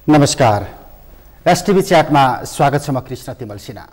नमस्कार, एसटिभी च्याटमा स्वागत छ। म कृष्ण तिमल सिन्हा।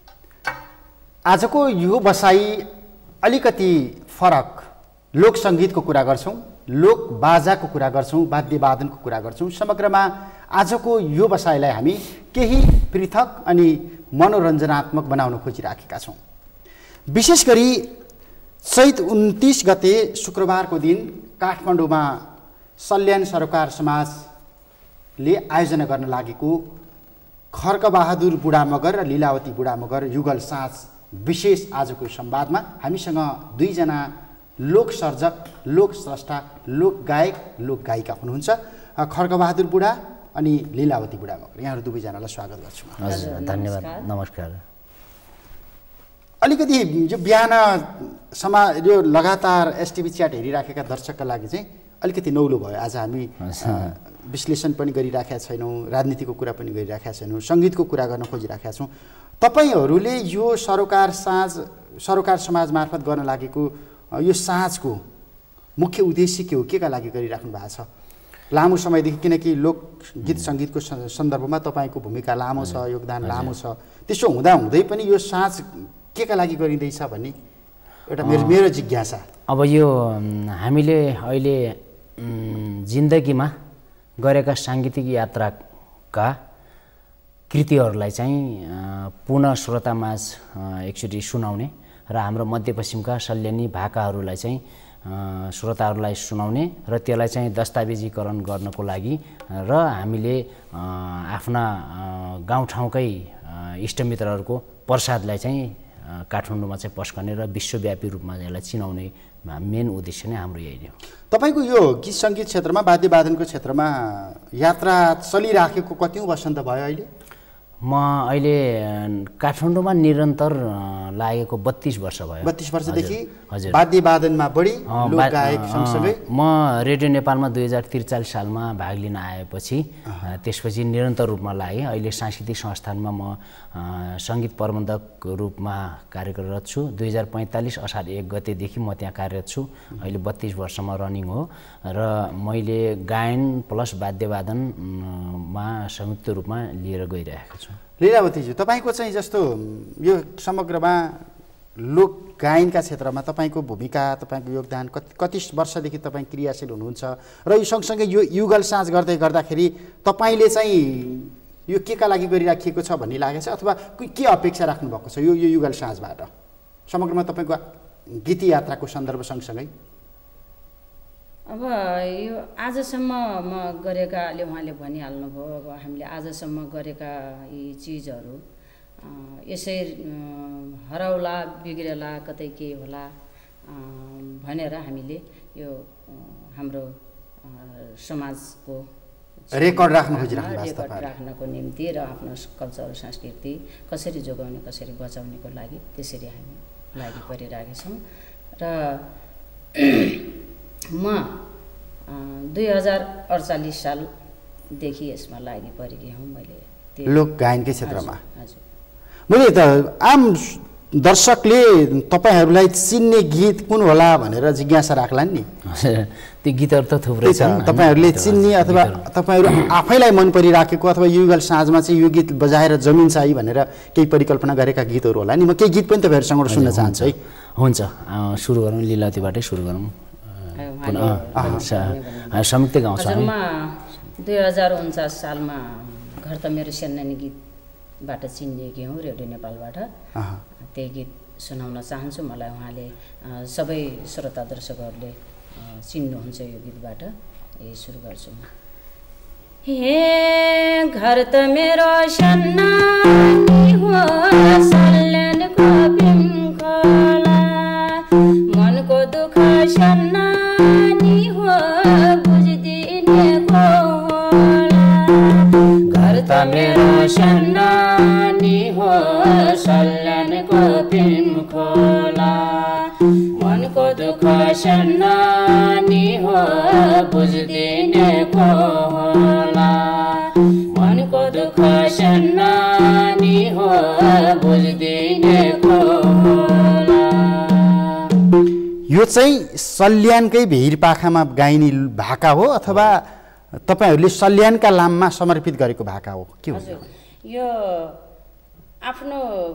आजको यो बसाई अलिकति फरक लोक सङ्गीतको कुरा गर्छौँ, लोक बाजाको कुरा गर्छौँ, वाद्यवादनको कुरा गर्छौँ। समग्रमा आजको यो बसाइलाई हामी केही पृथक अनि मनोरञ्जनात्मक बनाउन खोजिराखेका छौँ। विशेष गरी चैत 29 गते शुक्रबारको दिन काठमाडौँमा सल्यान सरोकार समाजले आयोजना गर्न लागेको खर्कबहादुर बुढा मगर र लीलावती बुढा मगर युगल साँझ विशेष आजको संवादमा हामीसँग दुईजना लोक सर्जक, लोक स्रष्टा, लोक गायक, लोक गायिका हुनुहुन्छ। खर्कबहादुर बुढा अनि लीलावती बुढा मगर, यहाँहरू दुवैजनालाई स्वागत गर्छु। हजुर, धन्यवाद, नमस्कार। अलिकति यो बिहान यो लगातार एसटिभी च्याट हेरिराखेका दर्शकका लागि चाहिँ अलिकति नौलो भयो। आज हामी विश्लेषण पनि गरिराखेका छैनौँ, राजनीतिको कुरा पनि गरिराखेका छैनौँ, सङ्गीतको कुरा गर्न खोजिराखेका छौँ। तपाईँहरूले यो सरोकार समाज मार्फत गर्न लागेको यो साँझको मुख्य उद्देश्य के हो, के का लागि गरिराख्नु भएको छ? लामो समयदेखि, किनकि लोकगीत सङ्गीतको सन्दर्भमा तपाईँको भूमिका लामो छ, योगदान लामो छ। त्यसो हुँदाहुँदै पनि यो साँझ के का लागि गरिँदैछ भन्ने एउटा मेरो जिज्ञासा। अब यो हामीले अहिले जिन्दगीमा गरेका साङ्गीतिक यात्राका कृतिहरूलाई चाहिँ पुनः श्रोतामाझ एकचोटि सुनाउने र हाम्रो मध्यपश्चिमका सल्यानी भाकाहरूलाई चाहिँ श्रोताहरूलाई सुनाउने र त्यसलाई चाहिँ दस्तावेजीकरण गर्नको लागि र हामीले आफ्ना गाउँठाउँकै इष्टमित्रहरूको प्रसादलाई चाहिँ काठमाडौँमा चाहिँ पस्कने र विश्वव्यापी रूपमा यसलाई चिनाउने मेन उद्देश्य नै हाम्रो यही हो। तपाईँको यो गीत सङ्गीत क्षेत्रमा, वाद्यवादनको क्षेत्रमा यात्रा चलिराखेको कतिौँ वसन्त भयो अहिले? म अहिले काठमाडौँमा निरन्तर लागेको 32 वर्ष भयो। 32 वर्षदेखि वाद्यवादनमा बढी लोक गायक सँगसँगै म रेडियो नेपालमा 2043 सालमा भाग लिन आएपछि त्यसपछि निरन्तर रूपमा लागेँ। अहिले सांस्कृतिक संस्थानमा म सङ्गीत प्रबन्धक रूपमा कार्यरत छु। 2045 असार 1 गतेदेखि म त्यहाँ कार्यरत छु। अहिले 32 वर्षमा रनिङ हो र मैले गायन प्लस वाद्यवादनमा संयुक्त रूपमा लिएर गइरहेको छु। लीलावतीजी, तपाईँको चाहिँ जस्तो यो समग्रमा लोक गायनका क्षेत्रमा तपाईँको भूमिका, तपाईँको योगदान कति वर्षदेखि तपाईँ क्रियाशील हुनुहुन्छ र यो सँगसँगै यो युगल साँझ गर्दै गर्दाखेरि तपाईँले चाहिँ यो के का लागि गरिराखिएको छ भन्ने लागेको छ, अथवा के अपेक्षा राख्नुभएको छ यो युगल साँझबाट समग्रमा तपाईँको गीत यात्राको सन्दर्भ सँगसँगै? अब यो आजसम्म म गरेका, उहाँले भनिहाल्नुभयो, अब हामीले आजसम्म गरेका यी चिजहरू यसै हराउला, बिग्रेला, कतै के होला भनेर हामीले यो हाम्रो समाजको रेकर्ड राख्नको निम्ति र आफ्नो कल्चर संस्कृति कसरी जोगाउने, कसरी बचाउनेको लागि त्यसरी हामी लागि परिरहेका छौँ। र म 2048 सालदेखि यसमा लागि परेकी हुँ। मैले लोक गायनकै क्षेत्रमा। हजुर, मैले त आम दर्शकले तपाईँहरूलाई चिन्ने गीत कुन होला भनेर जिज्ञासा राख्लान् नि। त्यो गीतहरू त थुप्रै छ, तपाईँहरूले चिन्ने अथवा तपाईँहरू आफैलाई मन परिराखेको अथवा युगल साँझमा चाहिँ यो गीत बजाएर जमिन चाहिँ भनेर केही परिकल्पना गरेका गीतहरू होला नि। म केही गीत पनि तपाईँहरूसँग सुन्न चाहन्छु है। हुन्छ, सुरु गरौँ, लीलावतीबाटै सुरु गरौँ। संयुक्त गाउँछ। हजुरमा 2049 सालमा घर त मेरो सेन्नानी गीतबाट चिनिएकी हुँ रेडियो नेपालबाट। त्यही गीत सुनाउन चाहन्छु। मलाई उहाँले सबै श्रोता दर्शकहरूले चिन्नुहुन्छ यो गीतबाट। यही सुरु गर्छु। हे घर त मेरो सेन्नानी हो, सल्यानको पिङखोला, मनको दुःख सेन्नानी हो, बुझिदिने को होला। घर त मेरो सेन्नानी हो, सल्यानको पिङखोला, मनको दुःख सेन्नानी हो, बुझिदिने को होला। मनको दुःख सेन्नानी हो, बुझिदिने को होला। यो चाहिँ सल्यानकै भिरपाखामा गाइने भाका हो अथवा तपाईहरूले सल्यानका नाममा समर्पित गरेको भाका हो के हो? हजुर, यो आफ्नो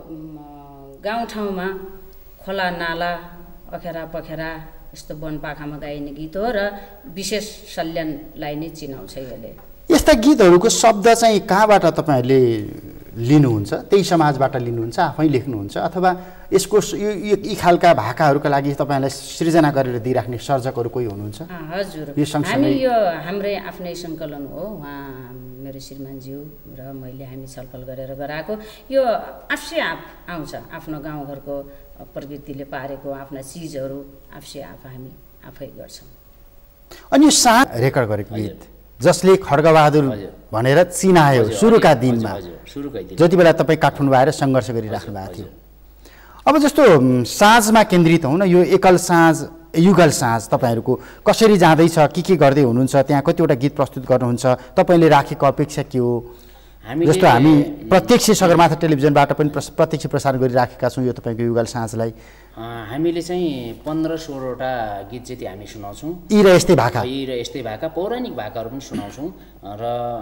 गाउँठाउँमा खोला नाला अखेरा पखेरा यस्तो वनपाखामा गाइने गीत हो र विशेष सल्यानलाई नै चिनाउँछ यसले। यस्ता गीतहरूको शब्द चाहिँ कहाँबाट तपाईँहरूले लिनुहुन्छ? त्यही समाजबाट लिनुहुन्छ, आफै लेख्नुहुन्छ, अथवा यसको यी खालका भाकाहरूका लागि तपाईँलाई सृजना गरेर दिइराख्ने सर्जकहरू कोही हुनुहुन्छ? हजुर, हामी यो हाम्रै आफ्नै सङ्कलन हो। उहाँ मेरो श्रीमानज्यू र हामी छलफल गरेर गराएको यो आफै आफ आउँछ। आफ्नो गाउँघरको प्रकृतिले पारेको आफ्ना चिजहरू हामी आफै गर्छौँ। अनि साथ रेकर्ड गरेको गीत जसले खड्गबहादुर भनेर चिनायो सुरुका दिनमा, जति बेला तपाईँ काठमाडौँ आएर सङ्घर्ष गरिराख्नु भएको थियो। अब जस्तो साँझमा केन्द्रित हौँ न, यो एकल साँझ युगल साँझ तपाईँहरूको कसरी जाँदैछ, के गर्दै हुनुहुन्छ, त्यहाँ कतिवटा गीत प्रस्तुत गर्नुहुन्छ, तपाईँले राखेको अपेक्षा के हो? जस्तो हामी प्रत्यक्ष सगरमाथा टेलिभिजनबाट पनि प्रत्यक्ष प्रसारण गरिराखेका छौँ यो तपाईँको युगल साँझलाई। हामीले चाहिँ 15-16वटा गीत चाहिँ हामी सुनाउँछौँ। यी र यस्तै भाका पौराणिक भाकाहरू पनि सुनाउँछौँ। र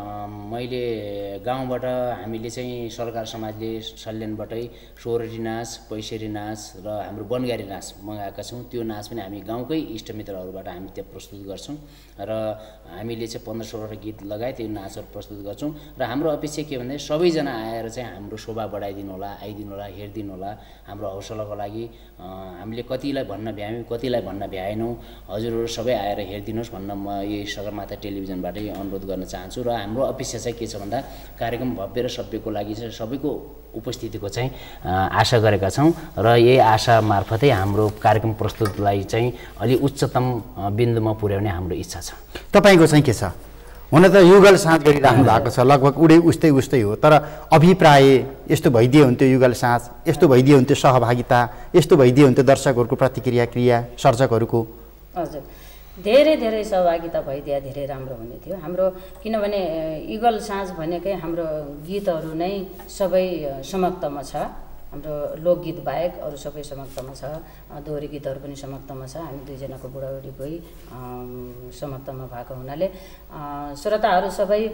मैले गाउँबाट हामीले चाहिँ सरकार समाजले सल्यानबाटै सोहोरी नाच, पैसेरी नाच र हाम्रो बनगारी नाच मगाएका छौँ। त्यो नाच पनि हामी गाउँकै इष्टमित्रहरूबाट हामी त्यहाँ प्रस्तुत गर्छौँ र हामीले चाहिँ 15-16वटा गीत लगाए त्यो नाचहरू प्रस्तुत गर्छौँ। र हाम्रो अपेक्षा के भन्दा सबैजना आएर चाहिँ हाम्रो शोभा बढाइदिनु होला, आइदिनु होला, हेरिदिनु होला। हाम्रो हौसलाको लागि हामीले कतिलाई भन्न भ्यायौँ, कतिलाई भन्न भ्याएनौँ। हजुरहरू सबै आएर हेरिदिनुहोस् भन्न म यही सगरमाथा टेलिभिजनबाटै अनुरोध गर्न चाहन्छु। र हाम्रो अपेक्षा चाहिँ के छ भन्दा कार्यक्रम भव्य र सभ्यको लागि चाहिँ सबैको उपस्थितिको चाहिँ आशा गरेका छौँ र यही आशा मार्फतै हाम्रो कार्यक्रम प्रस्तुतलाई चाहिँ अलि उच्चतम बिन्दुमा पुर्याउने हाम्रो इच्छा छ। तपाईँको चाहिँ के छ? हुन त युगल साँझ गरिराख्नु भएको छ, लगभग उस्तै हो, तर अभिप्राय यस्तो भइदियो हुन्थ्यो युगल साँझ, यस्तो भइदियो हुन्थ्यो सहभागिता, यस्तो भइदियो हुन्थ्यो दर्शकहरूको प्रतिक्रिया क्रिया सर्जकहरूको। हजुर, धेरै सहभागिता भइदिए धेरै राम्रो हुने थियो हाम्रो। किनभने युगल साँझ भनेकै हाम्रो गीतहरू नै सबै समाप्तमा छ। हाम्रो लोकगीत बाहेक अरू सबै समाप्तमा छ। दोहोरी गीतहरू पनि समाप्तमा छ। हामी दुईजनाको बुढाबुढीकै समाप्तमा भएको हुनाले श्रोताहरू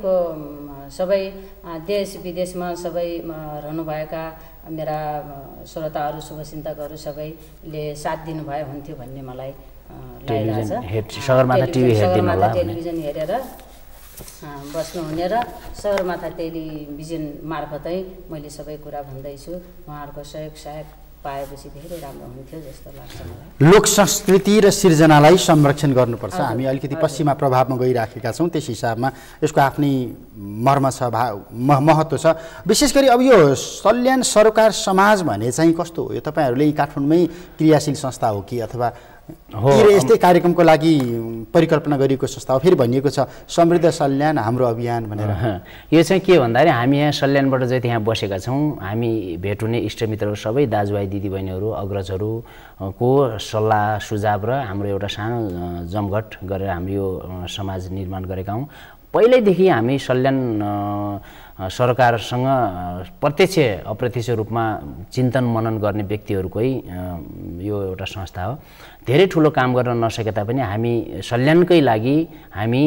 सबै देश विदेशमा सबै रहनुभएका मेरा श्रोताहरू शुभचिन्तकहरू सबैले साथ दिनुभए हुन्थ्यो भन्ने मलाई लागिरहेछ। सगरमाथा टेलिभिजन हेरेर बस्नुहुने र सगरमाथा टेलिभिजन मार्फतै मैले सबै कुरा भन्दैछु। उहाँहरूको सहायक पाएपछि धेरै राम्रो हुन्थ्यो जस्तो लाग्छ मलाई। लोक संस्कृति र सिर्जनालाई संरक्षण गर्नुपर्छ। हामी अलिकति पश्चिमा प्रभावमा गइराखेका छौँ, त्यस हिसाबमा यसको आफ्नै मर्म छ, महत्त्व छ। विशेष गरी अब यो सल्यान सरोकार समाज भने चाहिँ कस्तो हो? यो तपाईँहरूले काठमाडौँमै क्रियाशील संस्था हो कि अथवा यस्तै कार्यक्रमको लागि परिकल्पना गरिएको संस्था हो? फेरि भनिएको छ समृद्ध सल्यान हाम्रो अभियान भनेर। यो चाहिँ के भन्दाखेरि हामी यहाँ सल्यानबाट जति यहाँ बसेका छौँ, हामी भेट हुने इष्टमित्रहरू सबै दाजुभाइ दिदीबहिनीहरू अग्रजहरूको सल्लाह सुझाव र हाम्रो एउटा सानो जमघट गरेर हामी यो समाज निर्माण गरेका हौँ। पहिल्यैदेखि हामी सल्यान सरकारसँग प्रत्यक्ष अप्रत्यक्ष रूपमा चिन्तन मनन गर्ने व्यक्तिहरूकै यो एउटा संस्था हो। धेरै ठुलो काम गर्न नसके तापनि हामी सल्यानकै लागि हामी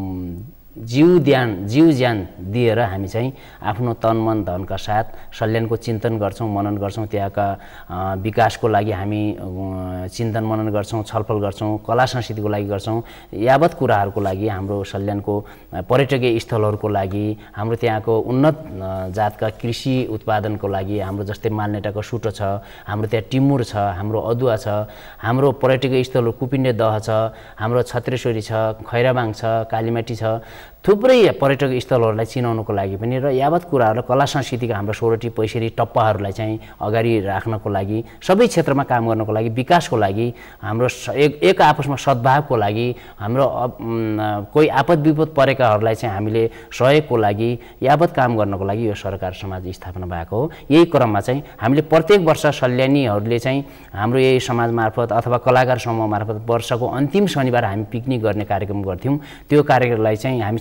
जीव ज्यान दिएर हामी चाहिँ आफ्नो तन मन धनका साथ सल्यानको चिन्तन गर्छौँ, मनन गर्छौँ। त्यहाँका विकासको लागि हामी चिन्तन मनन गर्छौँ, छलफल गर्छौँ, कला संस्कृतिको लागि गर्छौँ। यावत कुराहरूको लागि हाम्रो सल्यानको पर्यटकीय स्थलहरूको लागि, हाम्रो त्यहाँको उन्नत जातका कृषि उत्पादनको लागि, हाम्रो जस्तै मालनेटाको सुटो छ, हाम्रो त्यहाँ टिमुर छ, हाम्रो अदुवा छ, हाम्रो पर्यटकीय स्थलहरू कुपिन्डे दह छ, हाम्रो छत्रेश्वरी छ, खैराबाङ छ, कालीमाटी छ, थुप्रै पर्यटक स्थलहरूलाई चिनाउनको लागि पनि र यावत कुराहरूलाई कला संस्कृतिका हाम्रो सोरठी पैसेरी टप्पाहरूलाई चाहिँ अगाडि राख्नको लागि, सबै क्षेत्रमा काम गर्नको लागि, विकासको लागि, हाम्रो एक आपसमा सद्भावको लागि, हाम्रो कोही आपद विपद परेकाहरूलाई चाहिँ हामीले सहयोगको लागि यावत काम गर्नको लागि यो सरकार समाज स्थापना भएको हो। यही क्रममा चाहिँ हामीले प्रत्येक वर्ष सल्यानीहरूले चाहिँ हाम्रो यही समाज मार्फत अथवा कलाकार समूह मार्फत वर्षको अन्तिम शनिबार हामी पिकनिक गर्ने कार्यक्रम गर्थ्यौँ। त्यो कार्यक्रमलाई चाहिँ हामी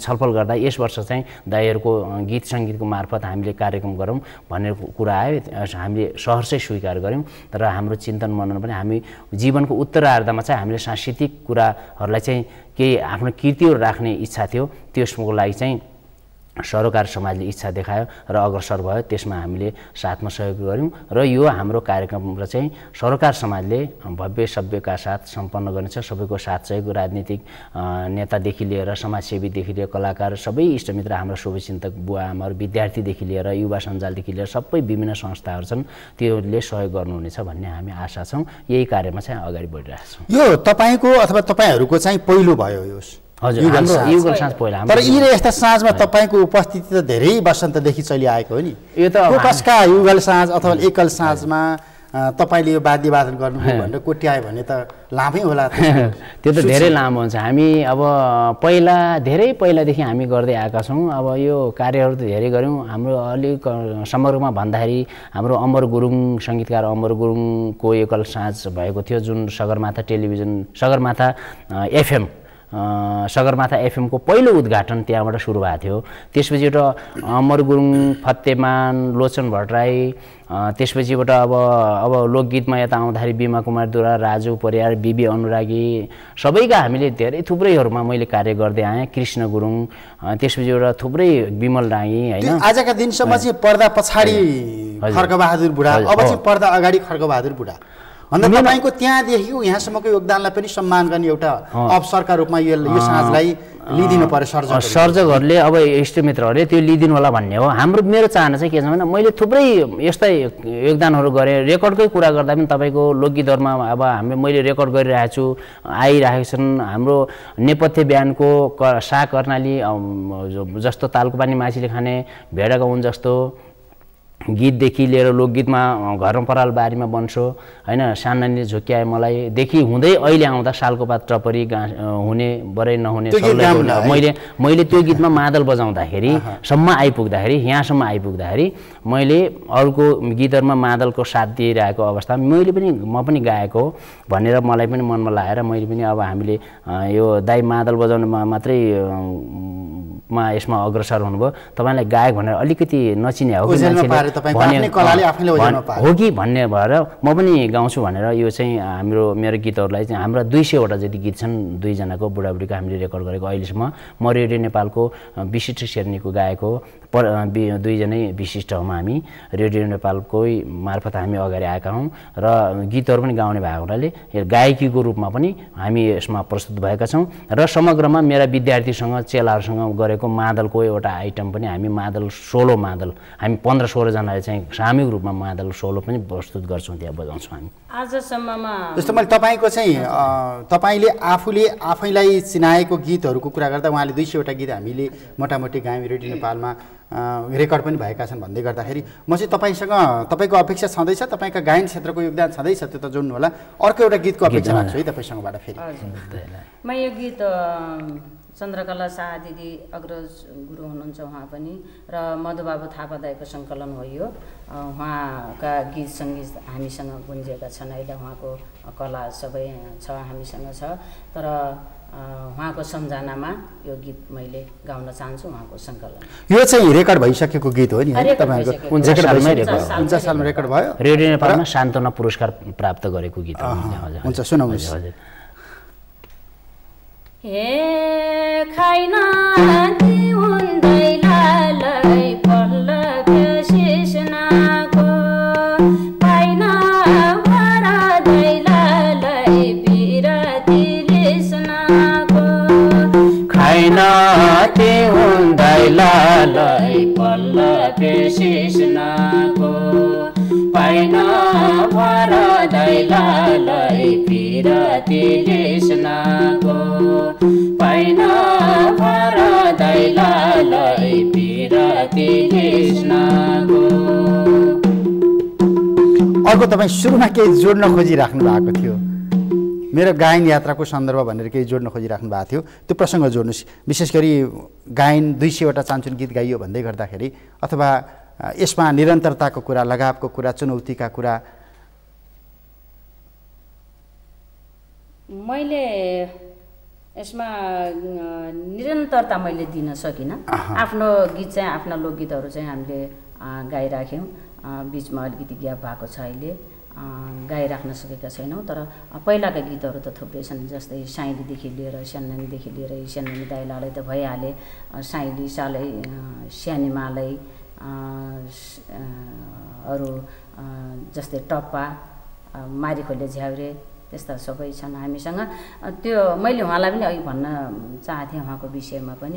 छलफल गर्दा यस वर्ष चाहिँ दाइहरूको गीत सङ्गीतको मार्फत हामीले कार्यक्रम गरौँ भन्ने कुरा आयो। हामीले सहर्षै स्वीकार गऱ्यौँ। तर हाम्रो चिन्तन मनन पनि हामी जीवनको उत्तरार्धमा चाहिँ हामीले सांस्कृतिक कुराहरूलाई चाहिँ केही आफ्नो कृतिहरू राख्ने इच्छा थियो। त्यसको लागि चाहिँ सरोकार समाजले इच्छा देखायो र अग्रसर भयो। त्यसमा हामीले साथमा सहयोग गऱ्यौँ र यो हाम्रो कार्यक्रम र चाहिँ सरोकार समाजले भव्य सभ्यका साथ सम्पन्न गर्नेछ। सबैको साथ सहयोग, राजनीतिक नेतादेखि लिएर समाजसेवीदेखि लिएर कलाकार सबै इष्टमित्र, हाम्रो शुभचिन्तक बुवा आमाहरू, विद्यार्थीदेखि लिएर युवा सञ्जालदेखि लिएर सबै विभिन्न संस्थाहरू छन्, त्योले सहयोग गर्नुहुनेछ भन्ने हामी आशा छौँ। यही कार्यमा चाहिँ अगाडि बढिरहेका छौँ। यो तपाईँको अथवा तपाईँहरूको चाहिँ पहिलो भयो यो? हजुर, युगल साँझ पहिला। तर यी यस्ता साँझमा तपाईँको उपस्थिति त धेरै वसन्तदेखि चलिआएको हो नि। यो त कसका युगल साँझ अथवा एकल साँझमा तपाईँले यो वाद्यवादन गर्नुभयो भनेर कोट्यायो भने त लामै होला। त्यो त धेरै लामो हुन्छ। हामी अब धेरै पहिलादेखि हामी गर्दै आएका छौँ। अब यो कार्यहरू त धेरै गऱ्यौँ। हाम्रो अलिक समग्रमा भन्दाखेरि हाम्रो अमर गुरुङ, सङ्गीतकार अमर गुरुङको एकल साँझ भएको थियो, जुन सगरमाथा एफएमको पहिलो उद्घाटन त्यहाँबाट सुरु भएको थियो। त्यसपछि एउटा अमर गुरुङ, फतेमान, लोचन भट्टराई, त्यसपछिबाट अब लोकगीतमा यता आउँदाखेरि बिमा कुमार दुरा, राजु परियार, बिबी अनुरागी, सबैका हामीले धेरै थुप्रैहरूमा मैले कार्य गर्दै आएँ। कृष्ण गुरुङ, त्यसपछि एउटा थुप्रै विमल राई होइन। आजका दिनसम्म चाहिँ पर्दा पछाडि खड्गबहादुर बुढा, अब चाहिँ पर्दा अगाडि खड्गबहादुर बुढा भन्दा तपाईँको त्यहाँदेखिको यहाँसम्मको योगदानलाई पनि सम्मान गर्ने एउटा अवसरका रूपमा यो साँझलाई लिदिनु पर्यो सर्जकहरूले, अब इष्टमित्रहरूले त्यो लिदिनु होला भन्ने हो। मेरो चाहना चाहिँ के छ भने मैले थुप्रै यस्तै योगदानहरू गरेँ। रेकर्डकै कुरा गर्दा पनि तपाईँको लोकगीतहरूमा अब मैले रेकर्ड गरिरहेको छु, आइरहेको छन्। हाम्रो नेपथ्य बिहानको सा कर्णाली जस्तो, तालुकपानी माछीले खाने, भेडाका उन जस्तो गीतदेखि लिएर लोकगीतमा घरमा पराल बारीमा बन्सो होइन, सानानी झुक्याए मलाई देखि हुँदै अहिले आउँदा सालको पात टपरी हुने बरै नहुने, मैले त्यो गीतमा मादल बजाउँदाखेरि यहाँसम्म आइपुग्दाखेरि मैले अरूको गीतहरूमा मादलको साथ दिइरहेको अवस्थामा म पनि गाएको भनेर मलाई पनि मनमा लागेर मैले पनि अब हामीले यो दाइ मादल बजाउनुमा मात्रै यसमा अग्रसर हुनुभयो, तपाईँलाई गायक भनेर अलिकति नचिने हो कि भन्ने भएर म पनि गाउँछु भनेर यो चाहिँ मेरो गीतहरूलाई चाहिँ हाम्रा 200वटा जति गीत छन्, दुईजनाको बुढाबुढीको हामीले रेकर्ड गरेको। अहिलेसम्म म रेडियो नेपालको विशिष्ट श्रेणीको गायक हो। दुईजनै विशिष्ट हौँ हामी। रेडियो नेपालकै मार्फत हामी अगाडि आएका हौँ र गीतहरू पनि गाउने भएको हुनाले गायकीको रूपमा पनि हामी यसमा प्रस्तुत भएका छौँ। र समग्रमा मेरा विद्यार्थीसँग, चेलाहरूसँग गरेको मादलको एउटा आइटम पनि हामी सोलो मादल हामी 15-16 जनाले चाहिँ सामूहिक रूपमा मादल सोलो पनि प्रस्तुत गर्छौँ, त्यहाँ बजाउँछौँ हामी। आजसम्ममा जस्तो मैले तपाईँको चाहिँ तपाईँले आफूले आफैलाई चिनाएको गीतहरूको कुरा गर्दा उहाँले 200वटा गीत हामीले मोटामोटी गायौँ, रेडियो नेपालमा रेकर्ड पनि भएका छन् भन्दै गर्दाखेरि म चाहिँ तपाईँसँग तपाईँको अपेक्षा छँदैछ, तपाईँका गायन क्षेत्रको योगदान छँदैछ, त्यो त जोड्नु होला। अर्को एउटा गीतको अपेक्षा राख्छु है तपाईँसँगबाट फेरि। म यो गीत चन्द्रकला शाह दिदी अग्रज गुरु हुनुहुन्छ, उहाँ पनि, र मधुबाबु थापा दाइको सङ्कलन हो यो। उहाँका गीत सङ्गीत हामीसँग गुन्जिएका छन्। अहिले उहाँको कला सबै छ, हामीसँग छ। तर उहाँको सम्झनामा यो गीत मैले गाउन चाहन्छु, उहाँको सङ्कलन। यो चाहिँ रेकर्ड भइसकेको गीत हो नि तपाईँको? 49 सालमा रेकर्ड भयो। रेडियो नेपालमा सान्त्वना पुरस्कार प्राप्त गरेको गीत हो। हुन्छ, सुनाउनुहोस्। हे खाइना दैलालै पल्लव शेषनाको पाइना भरा दैलालै बिरती लेसनाको खाइना दैलालै पल्लव शेषनाको पाइना भरा दैलालै बिरती लेसनाको पाइना भरा दैलालै बिरती लेसनाको। अर्को तपाईँ सुरुमा केही जोड्न खोजिराख्नु भएको थियो, मेरो गायन यात्राको सन्दर्भ भनेर केही जोड्न खोजिराख्नु भएको थियो, त्यो प्रसङ्ग जोड्नुहोस्। विशेष गरी गायन 200वटा चान्चुन गीत गाइयो भन्दै गर्दाखेरि अथवा यसमा निरन्तरताको कुरा, लगावको कुरा, चुनौतीका कुरा। मैले यसमा निरन्तरता मैले दिन सकिनँ। आफ्नो गीत चाहिँ आफ्ना लोकगीतहरू चाहिँ हामीले गाइराख्यौँ। बिचमा अलिकति ग्याप भएको छ, अहिले गाइराख्न सकेका छैनौँ। तर पहिलाका गीतहरू त थुप्रै छन्, जस्तै साइलीदेखि लिएर स्यान्नानीदेखि लिएर स्यान्नानी दाइलालाई त भइहाले, साइली सालै स्यानीमालै, अरू जस्तै टप्पा, मारिखोले झ्याउरे, त्यस्ता सबै छन् हामीसँग। त्यो मैले उहाँलाई पनि अघि भन्न चाहथेँ उहाँको विषयमा पनि।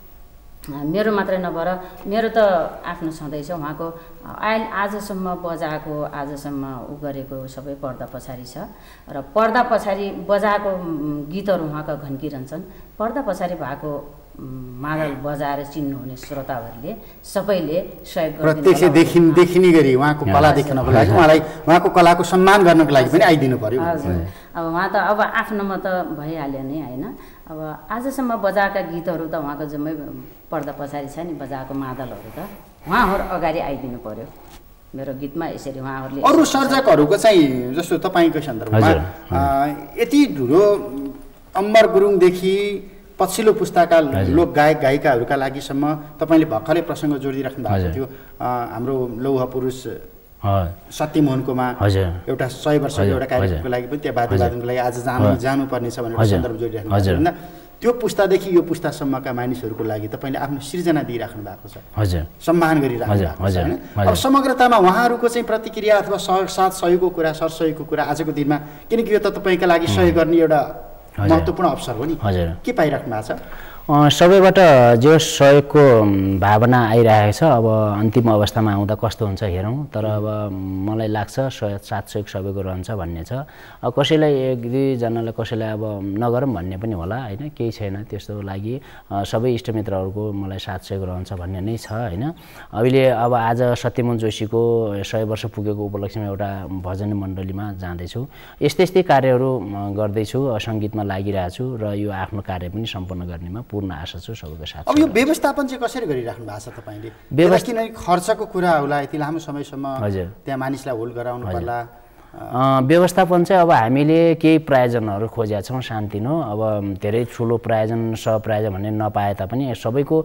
मेरो मात्रै नभएर मेरो त आफ्नो छँदैछ, उहाँको आजसम्म बजाएको, आजसम्म उ गरेको सबै पर्दा पछाडि छ। र पर्दा पछाडि बजाएको गीतहरू उहाँका घन्किरहन्छन्। पर्दा पछाडि भएको मादल बजाएर चिन्नुहुने श्रोताहरूले सबैले सहयोग प्रत्यक्ष देखिने गरी उहाँको कला देख्नको लागि, उहाँलाई उहाँको कलाको सम्मान गर्नको लागि पनि आइदिनु पर्यो। हजुर, अब उहाँ त अब आफ्नोमा त भइहाल्यो नि होइन। अब आजसम्म बजाएका गीतहरू त उहाँको जम्मै पर्दा पछाडि छ नि, बजाएको मादलहरू त उहाँहरू अगाडि आइदिनु पर्यो मेरो गीतमा। यसरी उहाँहरूले अरू सर्जकहरूको चाहिँ जस्तो तपाईँको सन्दर्भमा यति ठुलो अम्बर गुरुङदेखि पछिल्लो पुस्ताका लोक गायक गायिकाहरूका लागिसम्म तपाईँले भर्खरै प्रसङ्ग जोडिराख्नु भएको थियो। हाम्रो लौह पुरुष सत्यमोहनकोमा एउटा 100 वर्षको एउटा कार्यक्रमको लागि पनि त्यहाँ वाद्यवादनको लागि आज जानुपर्ने छ भनेर सन्दर्भ जोडिराख्नु भएको छ। त्यो पुस्तादेखि यो पुस्तासम्मका मानिसहरूको लागि तपाईँले आफ्नो सिर्जना दिइराख्नु भएको छ, सम्मान गरिराख्नु भएको छ होइन। अब समग्रतामा उहाँहरूको चाहिँ प्रतिक्रिया अथवा साथ सहयोगको कुरा, सरसहयोगको कुरा आजको दिनमा, किनकि यो त तपाईँका लागि सहयोग गर्ने एउटा महत्त्वपूर्ण अवसर हो नि, के पाइराख्नु भएको छ? सबैबाट जो सहयोगको भावना आइरहेको छ। अब अन्तिम अवस्थामा आउँदा कस्तो हुन्छ हेरौँ, तर अब मलाई लाग्छ साथ सहयोग सबैको रहन्छ भन्ने छ। अब कसैलाई एक दुईजनालाई कसैलाई अब नगरौँ भन्ने पनि होला होइन, केही छैन त्यस्तो लागि। सबै इष्टमित्रहरूको मलाई साथ सहयोग रहन्छ भन्ने नै छ होइन। अहिले अब आज सत्यमोहन जोशीको 100 वर्ष पुगेको उपलक्ष्यमा एउटा भजन मण्डलीमा जाँदैछु। यस्तै कार्यहरू गर्दैछु, सङ्गीतमा लागिरहेको छु र यो आफ्नो कार्य पनि सम्पन्न गर्नेमा पूर्ण आशा छु सबैको साथ। अब यो व्यवस्थापन चाहिँ कसरी गरिराख्नु भएको छ तपाईँले? किनकि खर्चको कुरा होला, यति लामो समयसम्म त्यहाँ मानिसलाई होल्ड गराउनु पर्ला। व्यवस्थापन चाहिँ अब हामीले केही प्रायोजनहरू खोजेका छौँ सानोतिनो। अब धेरै ठुलो प्रायोजन सहप्रायोजन भन्ने नपाए तापनि सबैको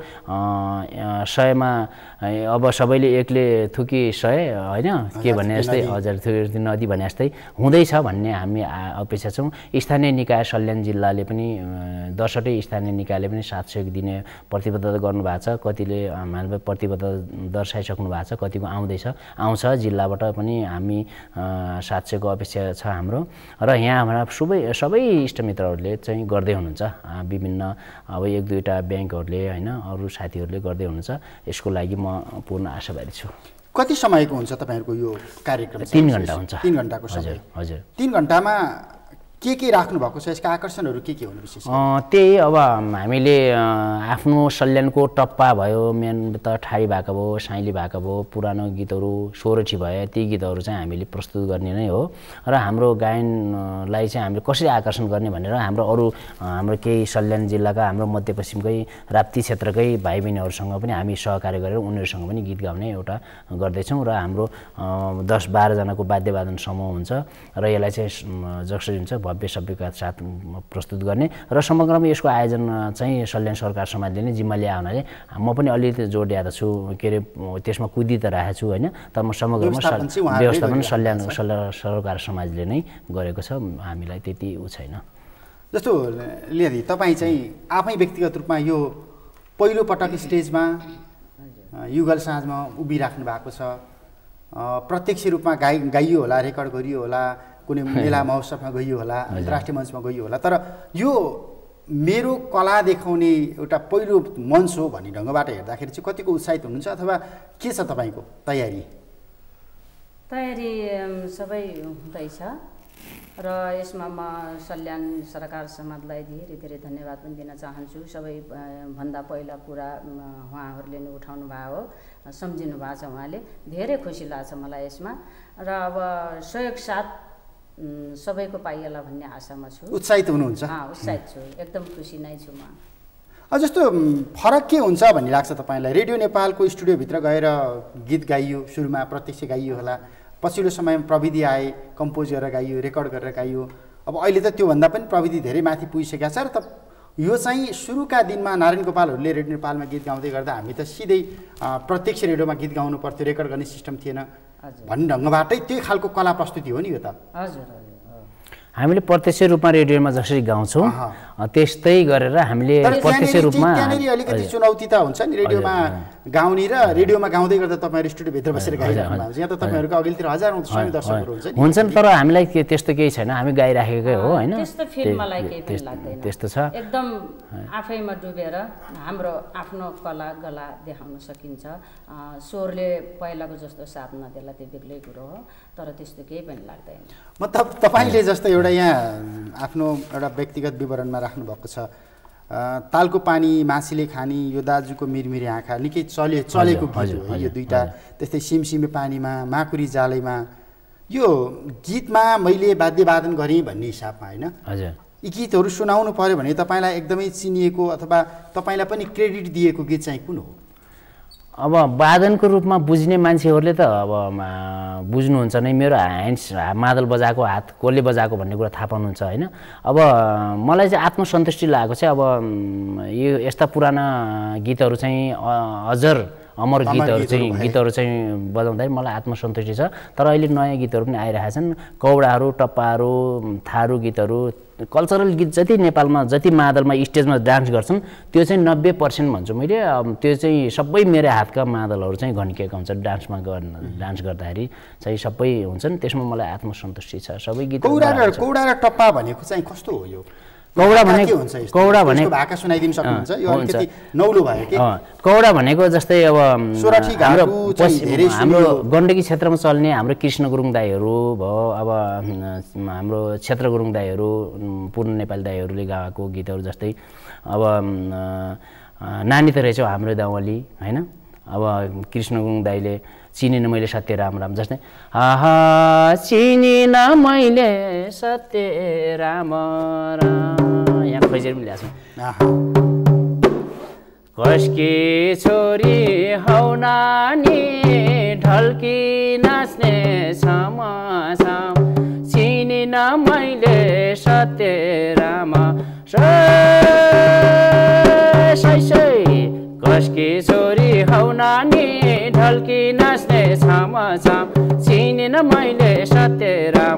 100मा अब सबैले एकले थुकी 100 होइन के भन्ने जस्तै, हजार थुकी नदी भने जस्तै हुँदैछ भन्ने हामी अपेक्षा छौँ। स्थानीय निकाय सल्यान जिल्लाले पनि 10वटै स्थानीय निकायले पनि साथ सहयोग दिने प्रतिबद्धता गर्नुभएको छ। कतिले हामीले प्रतिबद्धता दर्शाइसक्नु भएको छ, कतिको आउँछ। जिल्लाबाट पनि हामी साथ सहयोगको अपेक्षा छ हाम्रो। र यहाँ हाम्रा सबै इष्टमित्रहरूले चाहिँ गर्दै हुनुहुन्छ। विभिन्न अब 1-2वटा ब्याङ्कहरूले होइन, अरू साथीहरूले गर्दै हुनुहुन्छ। यसको लागि म पूर्ण आशावादी छु। कति समयको हुन्छ तपाईँहरूको यो कार्यक्रम? 3 घन्टा हुन्छ। 3 घन्टाको समय। हजुर। 3 घन्टामा के राख्नु भएको छ? यसका आकर्षणहरू के हुनु विशेष? त्यही अब हामीले आफ्नो सल्यानको टप्पा भयो, मेन त ठाडी भएको भयो, साइली भएको भयो, पुरानो गीतहरू सोरठी भयो, ती गीतहरू चाहिँ हामीले प्रस्तुत गर्ने नै हो। र हाम्रो गायनलाई चाहिँ हामीले कसरी आकर्षण गर्ने भनेर हाम्रो केही सल्यान जिल्लाका हाम्रो मध्यपश्चिमकै राप्ती क्षेत्रकै भाइ बहिनीहरूसँग पनि हामी सहकार्य गरेर उनीहरूसँग पनि गीत गाउने एउटा गर्दैछौँ। र हाम्रो 10-12 जनाको वाद्यवादन समूह हुन्छ र यसलाई चाहिँ जसरी हुन्छ भव्य सभ्यका साथ प्रस्तुत गर्ने। र समग्रमा यसको आयोजन चाहिँ सल्यान सरकार समाजले नै जिम्मा ल्याए हुनाले म पनि अलिकति जोड दिएको छु, के अरे त्यसमा कुदी त राखेको छु होइन। तर म समग्रमा व्यवस्थापन सल्यान सरकार समाजले नै गरेको छ, हामीलाई त्यति उ छैन। जस्तो लियादी तपाईँ चाहिँ आफै व्यक्तिगत रूपमा यो पहिलो पटक स्टेजमा युगल साँझमा उभिराख्नु भएको छ, प्रत्यक्ष रूपमा गाइयो होला, रेकर्ड गरियो होला, कुनै मेला महोत्सवमा गइयो होला, अन्तर्राष्ट्रिय मञ्चमा गइयो होला, तर यो मेरो कला देखाउने एउटा पहिलो मञ्च हो भन्ने ढङ्गबाट हेर्दाखेरि चाहिँ कतिको उत्साहित हुनुहुन्छ अथवा के छ तपाईँको तयारी सबै हुँदैछ। र यसमा म सल्यान सरकार समाजलाई धेरै धेरै धन्यवाद पनि दिन चाहन्छु। सबैभन्दा पहिला कुरा उहाँहरूले नै उठाउनु भएको हो, सम्झिनु भएको छ उहाँले, धेरै खुसी लाग्छ मलाई यसमा। र अब सहयोग साथ सबैको पाइएला भन्ने आशामा छु। उत्साहित हुनुहुन्छ? उत्साहित छु, एकदम खुसी नै छु म। जस्तो फरक के हुन्छ भन्ने लाग्छ तपाईँलाई? रेडियो नेपालको स्टुडियोभित्र गएर गीत गाइयो, सुरुमा प्रत्यक्ष गाइयो होला, पछिल्लो समयमा प्रविधि आए, कम्पोज गरेर गाइयो, रेकर्ड गरेर गाइयो। अब अहिले त त्योभन्दा पनि प्रविधि धेरै माथि पुगिसकेको छ र त यो चाहिँ सुरुका दिनमा नारायण गोपालहरूले रेडियो नेपालमा गीत गाउँदै गर्दा हामी त सिधै प्रत्यक्ष रेडियोमा गीत गाउनु पर्थ्यो, रेकर्ड गर्ने सिस्टम थिएन भन्ने ढङ्गबाटै त्यही खालको कला प्रस्तुति हो नि यो त। हजुर हामीले प्रत्यक्ष रूपमा रेडियोमा जसरी गाउँछौँ त्यस्तै गरेर हामीले प्रत्यक्ष रूपमा त्यहाँनिर अलिकति चुनौती त हुन्छ नि, रेडियोमा गाउने र रेडियोमा गाउँदै गर्दा तपाईँहरू स्टुडियोभित्र बसेर गाइराख्नु हुन्छ। यहाँ त तपाईँहरूको अघिल्तिर हजारौँ स्वयं दर्शकहरू हुन्छन्, तर हामीलाई त्यस्तो केही छैन, हामी गाइराखेकै हो होइन। त्यस्तो फिल मलाई केही पनि लाग्दैन, त्यस्तो छ। एकदम आफैमा डुबेर हाम्रो आफ्नो कला गला देखाउन सकिन्छ। स्वरले पहिलाको जस्तो साथ नदेला त्यो बेग्लै कुरो हो, तर त्यस्तो केही पनि लाग्दैन। म तपाईँले जस्तो एउटा यहाँ आफ्नो एउटा व्यक्तिगत विवरणमा राख्नुभएको छ, तालको पानी माछीले खानी, यो दाजुको मिरमिरे आँखा, निकै चलेको गीत हो यो दुईटा। त्यस्तै सिमसिमे पानीमा, माकुरी जालैमा, यो गीतमा मैले वाद्यवादन गरेँ भन्ने हिसाबमा होइन, यी गीतहरू सुनाउनु पऱ्यो भने तपाईँलाई एकदमै चिनिएको अथवा तपाईँलाई पनि क्रेडिट दिएको गीत चाहिँ कुन हो? अब वादनको रूपमा बुझ्ने मान्छेहरूले त अब बुझ्नुहुन्छ नै, मेरो ह्यान्ड्स मादल बजाएको, हात कसले बजाएको भन्ने कुरा थाहा पाउनुहुन्छ होइन। अब मलाई चाहिँ आत्मसन्तुष्टि लागेको चाहिँ अब यो यस्ता पुराना गीतहरू चाहिँ अमर गीतहरू चाहिँ बजाउँदाखेरि मलाई आत्मसन्तुष्टि छ। तर अहिले नयाँ गीतहरू पनि आइरहेका छन्, कौडाहरू, टप्पाहरू, थारू गीतहरू, कल्चरल गीत जति नेपालमा जति मादलमा स्टेजमा डान्स गर्छन् त्यो चाहिँ 90% भन्छु मैले। त्यो चाहिँ सबै मेरो हातका मादलहरू चाहिँ घन्किएका हुन्छ, डान्स गर्दाखेरि चाहिँ सबै हुन्छन्, त्यसमा मलाई आत्मसन्तुष्टि छ। सबै गीत कौडा र टप्पा भनेको चाहिँ कस्तो हो? यो कौडा भनेको भाका सुनाइदिन सक्नुहुन्छ? यो अलिकति नौलो भयो के? कौडा भनेको जस्तै अब हाम्रो गण्डकी क्षेत्रमा चल्ने हाम्रो कृष्ण गुरुङ दाईहरू भयो, अब हाम्रो क्षेत्र गुरुङ दाईहरू, पूर्ण नेपाली दाईहरूले गाएको गीतहरू जस्तै अब नानी त रहेछौ हाम्रो दाउली होइन, अब कृष्ण गुरुङ दाईले चिनिन मैले सत्य राम राम जस्तै चिनिन मैले सत्य राम राम, यहाँ खोजेर पनि ल्याएको छु। कसकी छोरी हौ नानी ढल्की नाच्ने छमा छम, चिनिन मैले सत्य राम कसकी छोरी हौ नानी ढल्की नाच्ने छमा छम, चिनेन मैले सत्य राम,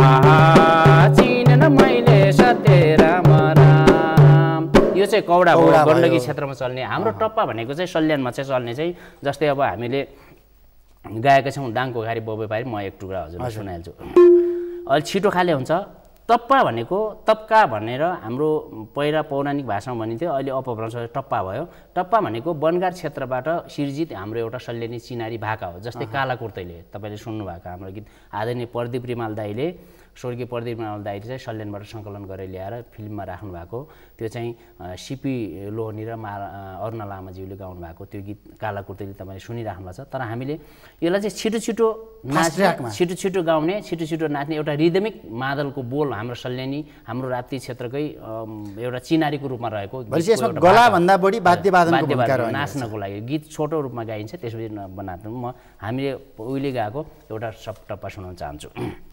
चिनेन मैले सत्य राम राम। यो चाहिँ कौडा हो, गण्डकी क्षेत्रमा चल्ने। हाम्रो टप्पा भनेको चाहिँ सल्यानमा चाहिँ चल्ने चाहिँ जस्तै अब हामीले गाएका छौँ दाङको घारी बोबे पारी, म एक टुक्रा हजुरलाई सुनाइहाल्छु। अलि छिटो खाले हुन्छ। टप्पा भनेको तप्का भनेर हाम्रो पहिला पौराणिक भाषामा भनिन्थ्यो, अहिले अपभ्रंश टप्पा भयो। टप्पा भनेको बनगार क्षेत्रबाट सिर्जित हाम्रो एउटा सल्यानी चिनारी भाका हो। जस्तै काला कुर्तैले तपाईँले सुन्नुभएको हाम्रो गीत आदरणीय प्रदीप रिमाल दाईले, स्वर्गीय प्रदीप रिमाल दाईले चाहिँ सल्यानबाट सङ्कलन गरेर ल्याएर फिल्ममा राख्नु भएको, त्यो चाहिँ सिपी लोहनी र अरुणा लामाज्यूले गाउनु भएको त्यो गीत काला कुर्तैले तपाईँले सुनिराख्नु भएको छ। तर हामीले यसलाई चाहिँ छिटो छिटो नाच्ने, छिटो छिटो गाउने, छिटो छिटो नाच्ने एउटा रिदमिक मादलको बोल हाम्रो सल्यानी, हाम्रो राप्ती क्षेत्रकै एउटा चिनारीको रूपमा रहेको गलाभन्दा बढी नाच्नको लागि गीत छोटो रूपमा गाइन्छ। त्यसपछि बनाएको हामीले उहिले गाएको एउटा सब टप्पा सुनाउन चाहन्छु।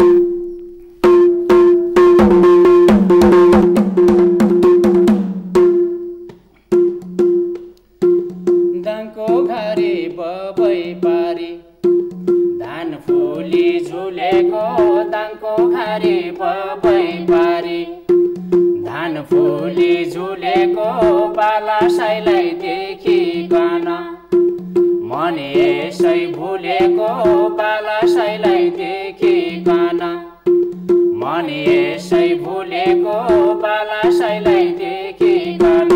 दाङको घारी बबै पारी धान फुली झुलेको, दाङको घारी बबै पारी धान फुली झुलेको, बाला साइलाई देखिकन मन यसै भुलेको, बाला साइलाई देखिकन मन यसै भुलेको, बाला साइलाई देखिकन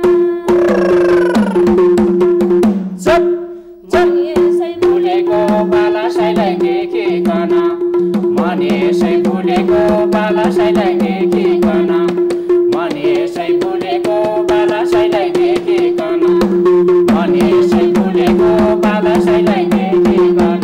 भुलेको, बाला साइलाई देखिकन मन यसै भुलेको, बाला साइलाई देखिकन मन यसै भुलेको, बाला साइलाई देखिकन मन यसै भुलेको, बाला साइलाई देखिकन।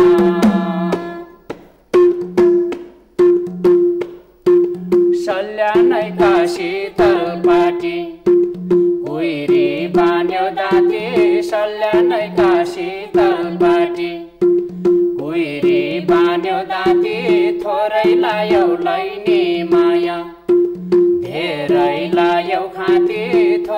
सल्यानैका शीतल पाटी कुइरी बान्यो दाँती, सल्यानैका शीतल पाटी कुइरी बान्यो दाँती, थोरै लायौ लैनी माया धेरै लायौ खाती,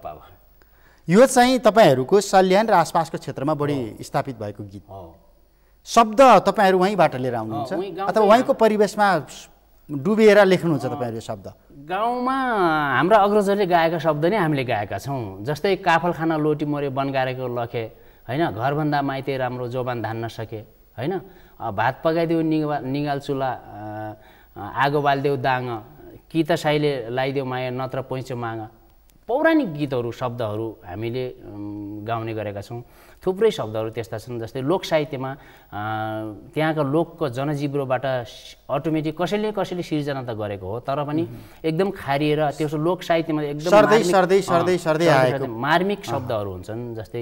अब। यो चाहिँ तपाईँहरूको सल्यान र आसपासको क्षेत्रमा बढी स्थापित भएको गीत हो। शब्द तपाईँहरू वहीँबाट लिएर आउनुहुन्छ अथवा वहीँको परिवेशमा डुबेर लेख्नुहुन्छ तपाईँहरू शब्द? गाउँमा हाम्रा अग्रजहरूले गाएका शब्द नै हामीले गाएका छौँ। जस्तै काफल खाना लोटी मरे बनगारेको लखे होइन, घरभन्दा माइते राम्रो जोबान धान्न सके होइन, भात पकाइदेऊ निगाल चुला आगो बालिदेऊ दाङ, कि त साईले लगाइदेऊ माया नत्र पैँचो माग। पौराणिक गीतहरू शब्दहरू हामीले गाउने गरेका छौँ। थुप्रै शब्दहरू त्यस्ता छन् जस्तै लोक साहित्यमा त्यहाँका लोकको जनजीवनबाट अटोमेटिक कसैले सिर्जना त गरेको हो, तर पनि एकदम खारिएर त्यो लोक साहित्यमा एकदम सर्दै आएको मार्मिक शब्दहरू हुन्छन्। जस्तै